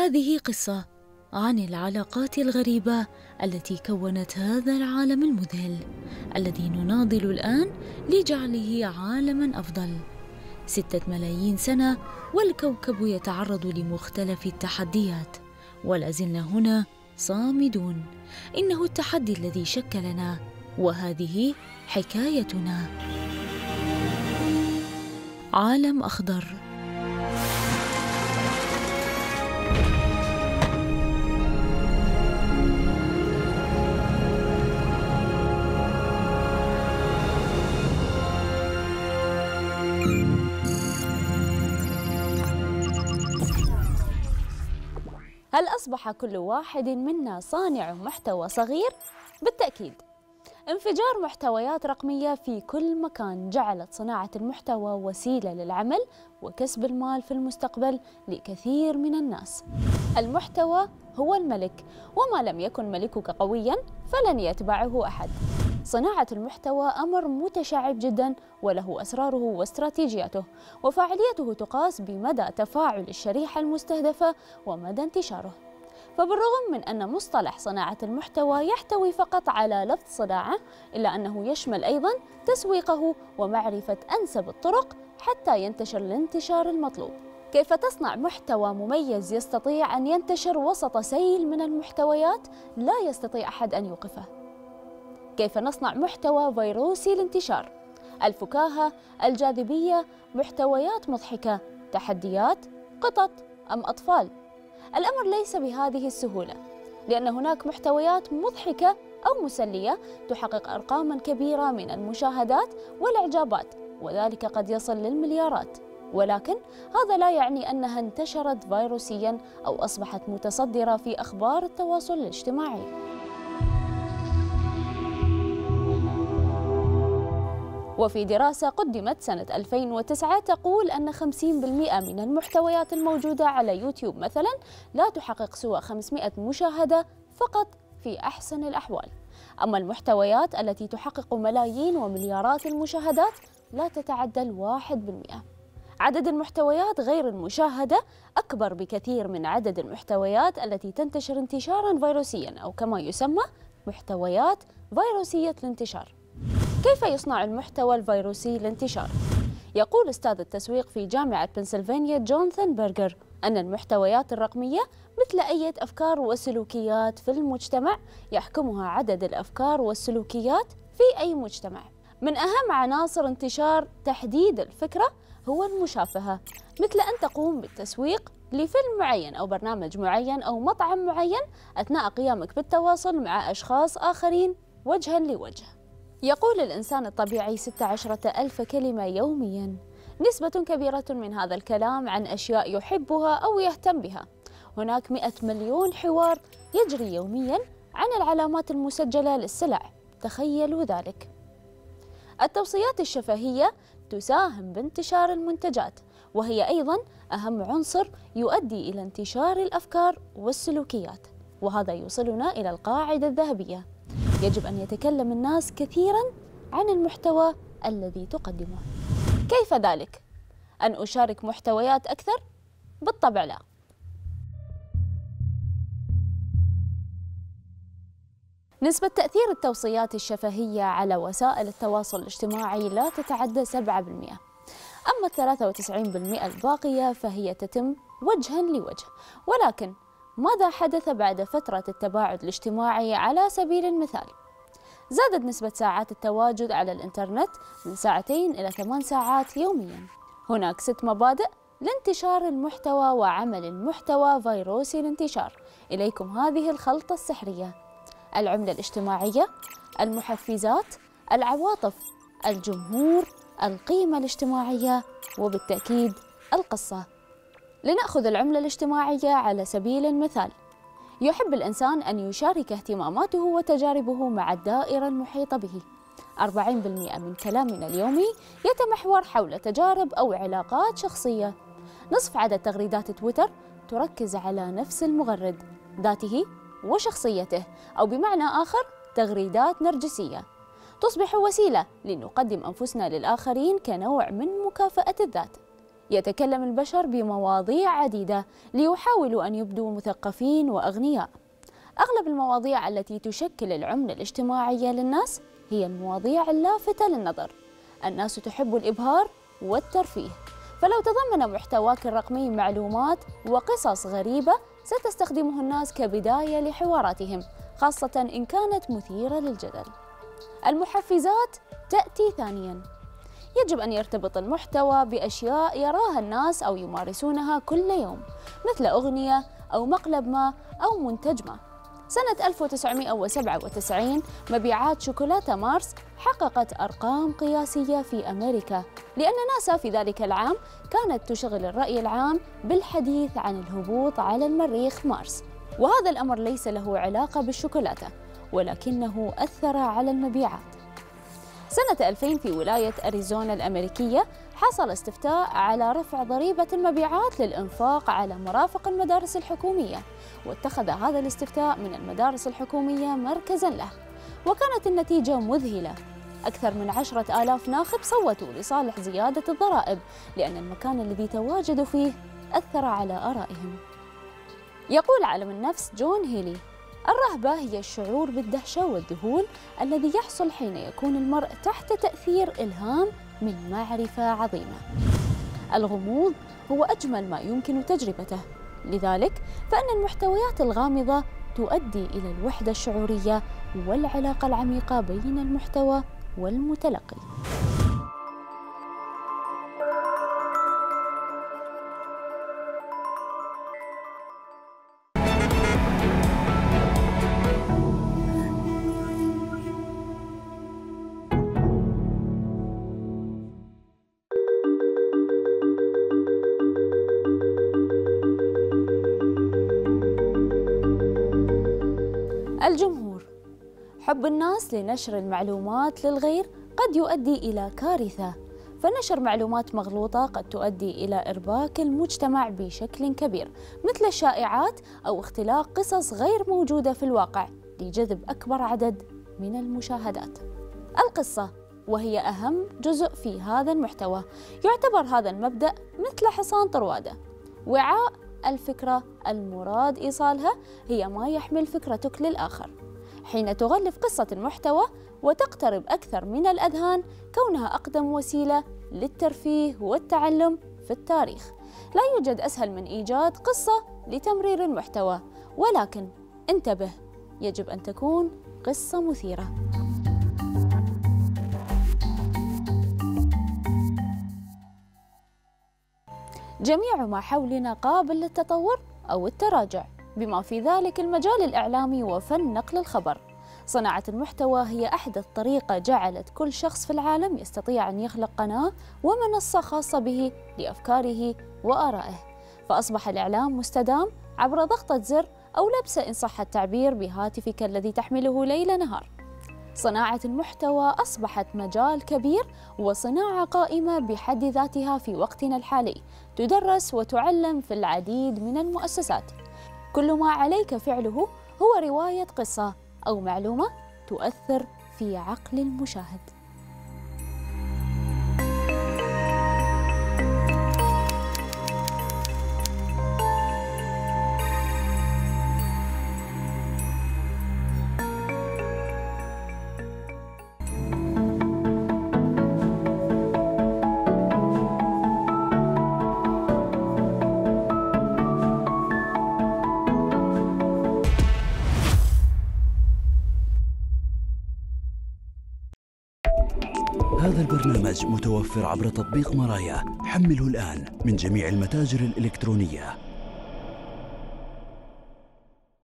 هذه قصة عن العلاقات الغريبة التي كونت هذا العالم المذهل الذي نناضل الآن لجعله عالماً أفضل. 6 ملايين سنة والكوكب يتعرض لمختلف التحديات، ولا زلنا هنا صامدون. إنه التحدي الذي شكلنا، وهذه حكايتنا. عالم أخضر. هل أصبح كل واحد منا صانع محتوى صغير؟ بالتأكيد. انفجار محتويات رقمية في كل مكان جعلت صناعة المحتوى وسيلة للعمل وكسب المال في المستقبل لكثير من الناس. المحتوى هو الملك، وما لم يكن ملكك قوياً فلن يتبعه أحد. صناعة المحتوى أمر متشعب جداً وله أسراره واستراتيجياته، وفاعليته تقاس بمدى تفاعل الشريحة المستهدفة ومدى انتشاره. فبالرغم من أن مصطلح صناعة المحتوى يحتوي فقط على لفظ صناعة، إلا أنه يشمل أيضاً تسويقه ومعرفة أنسب الطرق حتى ينتشر الانتشار المطلوب. كيف تصنع محتوى مميز يستطيع أن ينتشر وسط سيل من المحتويات لا يستطيع أحد أن يوقفه؟ كيف نصنع محتوى فيروسي الانتشار؟ الفكاهة، الجاذبية، محتويات مضحكة، تحديات، قطط أم أطفال؟ الأمر ليس بهذه السهولة، لأن هناك محتويات مضحكة أو مسلية تحقق أرقاماً كبيرة من المشاهدات والإعجابات، وذلك قد يصل للمليارات، ولكن هذا لا يعني أنها انتشرت فيروسياً أو أصبحت متصدرة في أخبار التواصل الاجتماعي. وفي دراسة قدمت سنة 2009 تقول أن 50% من المحتويات الموجودة على يوتيوب مثلا لا تحقق سوى 500 مشاهدة فقط في أحسن الأحوال. أما المحتويات التي تحقق ملايين ومليارات المشاهدات لا تتعدى 1%. عدد المحتويات غير المشاهدة أكبر بكثير من عدد المحتويات التي تنتشر انتشارا فيروسيا، أو كما يسمى محتويات فيروسية الانتشار. كيف يصنع المحتوى الفيروسي الانتشار؟ يقول أستاذ التسويق في جامعة بنسلفانيا جوناثان برغر أن المحتويات الرقمية مثل أي أفكار وسلوكيات في المجتمع يحكمها عدد الأفكار والسلوكيات في أي مجتمع. من أهم عناصر انتشار تحديد الفكرة هو المشافهة، مثل أن تقوم بالتسويق لفيلم معين أو برنامج معين أو مطعم معين أثناء قيامك بالتواصل مع أشخاص آخرين وجها لوجه. يقول الإنسان الطبيعي 16,000 كلمة يومياً. نسبة كبيرة من هذا الكلام عن أشياء يحبها أو يهتم بها. هناك 100 مليون حوار يجري يومياً عن العلامات المسجلة للسلع، تخيلوا ذلك. التوصيات الشفهية تساهم بانتشار المنتجات، وهي أيضاً أهم عنصر يؤدي إلى انتشار الأفكار والسلوكيات. وهذا يوصلنا إلى القاعدة الذهبية: يجب أن يتكلم الناس كثيراً عن المحتوى الذي تقدمه. كيف ذلك؟ أن أشارك محتويات أكثر؟ بالطبع لا. نسبة تأثير التوصيات الشفهية على وسائل التواصل الاجتماعي لا تتعدى 7%. أما 93% الباقية فهي تتم وجها لوجه. ولكن ماذا حدث بعد فترة التباعد الاجتماعي؟ على سبيل المثال، زادت نسبة ساعات التواجد على الإنترنت من 2 إلى 8 ساعات يومياً. هناك 6 مبادئ لانتشار المحتوى وعمل المحتوى فيروسي الانتشار. إليكم هذه الخلطة السحرية: العملة الاجتماعية، المحفزات، العواطف، الجمهور، القيمة الاجتماعية، وبالتأكيد القصة. لنأخذ العملة الاجتماعية على سبيل المثال. يحب الإنسان أن يشارك اهتماماته وتجاربه مع الدائرة المحيطة به. 40% من كلامنا اليومي يتمحور حول تجارب أو علاقات شخصية. نصف عدد تغريدات تويتر تركز على نفس المغرد ذاته وشخصيته، أو بمعنى آخر تغريدات نرجسية. تصبح وسيلة لنقدم أنفسنا للآخرين كنوع من مكافأة الذات. يتكلم البشر بمواضيع عديدة ليحاولوا أن يبدوا مثقفين وأغنياء. أغلب المواضيع التي تشكل العملة الاجتماعية للناس هي المواضيع اللافتة للنظر. الناس تحب الإبهار والترفيه، فلو تضمن محتواك الرقمي معلومات وقصص غريبة ستستخدمه الناس كبداية لحواراتهم، خاصة إن كانت مثيرة للجدل. المحفزات تأتي ثانياً. يجب أن يرتبط المحتوى بأشياء يراها الناس أو يمارسونها كل يوم، مثل أغنية أو مقلب ما أو منتج ما. سنة 1997 مبيعات شوكولاتة مارس حققت أرقام قياسية في أمريكا، لأن ناسا في ذلك العام كانت تشغل الرأي العام بالحديث عن الهبوط على المريخ مارس. وهذا الأمر ليس له علاقة بالشوكولاتة، ولكنه أثر على المبيعات. سنة 2000 في ولاية أريزونا الأمريكية حصل استفتاء على رفع ضريبة المبيعات للإنفاق على مرافق المدارس الحكومية، واتخذ هذا الاستفتاء من المدارس الحكومية مركزاً له، وكانت النتيجة مذهلة. أكثر من 10,000 ناخب صوتوا لصالح زيادة الضرائب، لأن المكان الذي تواجدوا فيه أثر على آرائهم. يقول عالم النفس جون هيلي: الرهبة هي الشعور بالدهشة والذهول الذي يحصل حين يكون المرء تحت تأثير إلهام من معرفة عظيمة. الغموض هو أجمل ما يمكن تجربته، لذلك فإن المحتويات الغامضة تؤدي إلى الوحدة الشعورية والعلاقة العميقة بين المحتوى والمتلقي. الجمهور. حب الناس لنشر المعلومات للغير قد يؤدي إلى كارثة، فنشر معلومات مغلوطة قد تؤدي إلى إرباك المجتمع بشكل كبير، مثل الشائعات أو اختلاق قصص غير موجودة في الواقع لجذب أكبر عدد من المشاهدات. القصة، وهي أهم جزء في هذا المحتوى، يعتبر هذا المبدأ مثل حصان طروادة، وعاء الفكرة المراد إيصالها هي ما يحمل فكرتك للآخر. حين تغلف قصة المحتوى وتقترب أكثر من الأذهان، كونها أقدم وسيلة للترفيه والتعلم في التاريخ. لا يوجد أسهل من إيجاد قصة لتمرير المحتوى، ولكن انتبه، يجب أن تكون قصة مثيرة. جميع ما حولنا قابل للتطور أو التراجع، بما في ذلك المجال الإعلامي وفن نقل الخبر. صناعة المحتوى هي أحدث طريقة جعلت كل شخص في العالم يستطيع أن يخلق قناة ومنصة خاصة به لأفكاره وآرائه، فأصبح الإعلام مستدام عبر ضغطة زر أو لبسة إن صح التعبير بهاتفك الذي تحمله ليل نهار. صناعة المحتوى أصبحت مجال كبير وصناعة قائمة بحد ذاتها في وقتنا الحالي، تدرس وتعلم في العديد من المؤسسات. كل ما عليك فعله هو رواية قصة أو معلومة تؤثر في عقل المشاهد. هذا البرنامج متوفر عبر تطبيق مرايا. حمله الآن من جميع المتاجر الإلكترونية.